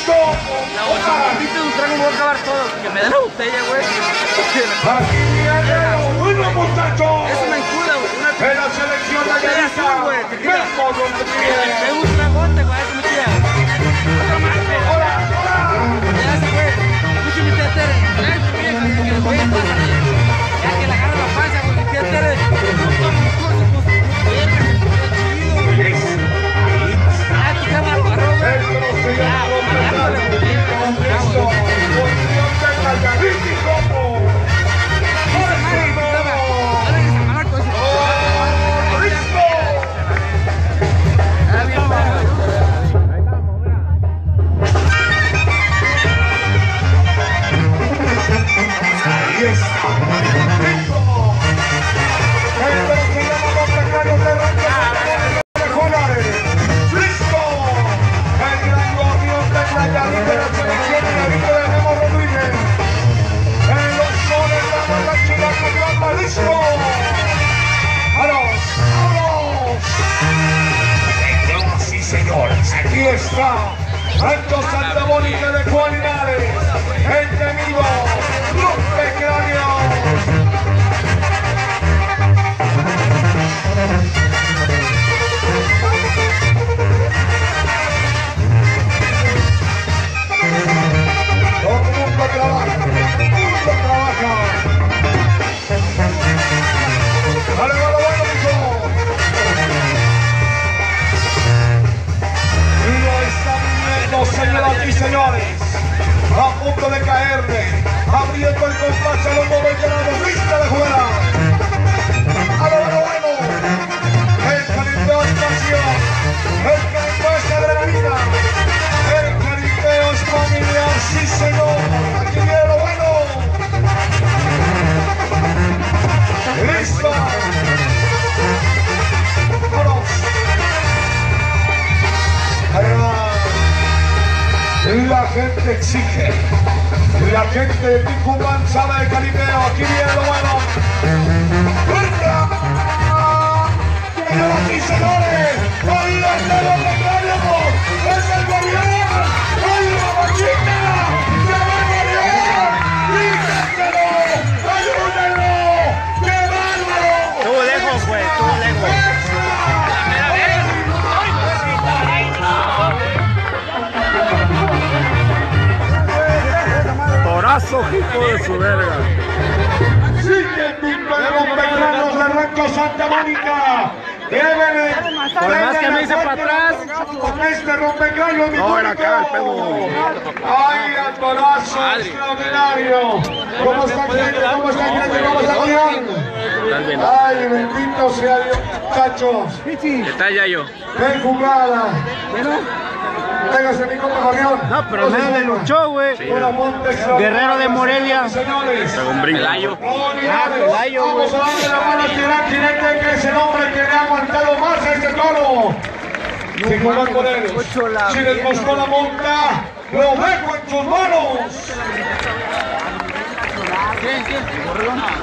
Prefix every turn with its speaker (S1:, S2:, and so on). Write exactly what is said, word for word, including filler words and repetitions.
S1: ¡Listo!
S2: La botellita de un trago me voy a acabar todo. Que me dé la botella, güey.
S1: Aquí viene lo bueno, muchachos.
S2: Eso me incuda, güey. Una
S1: En la selección de
S2: botella azul, güey.
S1: Ayarita.
S2: Tequila.
S1: Vemos donde
S2: Me
S1: viene.
S2: un tragote, güey. Eso me tira. Otra más, güey.
S1: ¡Hola, hola!
S2: Ya se fue. Escuche mi tía Tere. Ya es vieja, ya que le voy a pasar. Ya que le agarra la panza, güey. Mi tía Tere. No toma un curso, pues. Verga, se puso chido, güey. Ah, tu cama lo agarró, güey.
S1: Esto se
S2: Ya,
S1: llama
S2: mamándole, güey.
S1: Listo. Posición de Calladito y Copo. Ahí está. Listo. Esto se llama Montacanos de Rancho de Juárez. Listo. El gran gorrión de Calladito de la selección de David de Memo Rodríguez. En los soles de la Matachica con Gamba. Listo. ¡Vámonos! ¡Vámonos! Sí, señores. Aquí está. Rancho Santa Mónica de Juan Linares. El temido Rompecráneos. Todo el mundo trabaja. Todo el mundo trabaja. Vale, vale, bueno, mijo. Y lo está viendo, señoras y señores. A punto de caerle. Abriendo el compás a los veteranos. Lista de jugar. A lo bueno, bueno. El caripeo es pasión. El caripeo es adrenalina. El caripeo es familiar. Sí, señor. Aquí viene lo bueno. Listo. Vámonos. Ahí va. La gente exige. La gente de Ticumán sabe de caripeo. Aquí viene lo bueno. ¡Venga! ¡Señoras y señores! ¡Ahí está lo que traemos! ¡Es el Guardián! ¡Hay una machita! ¡Se va a Guardián! ¡Dígaselo! ¡Ayúdenlo! ¡Qué bárbaro!
S2: Estuvo lejos, güey. Estuvo lejos.
S3: Torazo, hijo de su verga.
S1: Sigue el pinto de los veteranos de Rancho Santa Mónica. Deben,
S3: Por más que me hice para atrás.
S1: con este rompecráneo mi
S3: No, era acá el pedo.
S1: ¡Ay, al torazo extraordinario! ¿Cómo está gente? ¿Cómo está gente? ¿Cómo está Julián? ¡Ay, bendito sea Dios, muchachos!
S3: Está ya yo.
S1: ¡Qué jugada! Téngase mi compa Julián.
S3: No, pero nadie le luchó, güey. Guerrero de Morelia.
S1: Señores.
S3: Pelayo.
S1: Ah, Pelayo, güey. Vamos a darle la mano a Tirán, Tirán, que es el hombre que le ha aguantado más a este toro. Sin jugar por él. Si les mostró la monta, lo dejo en sus manos.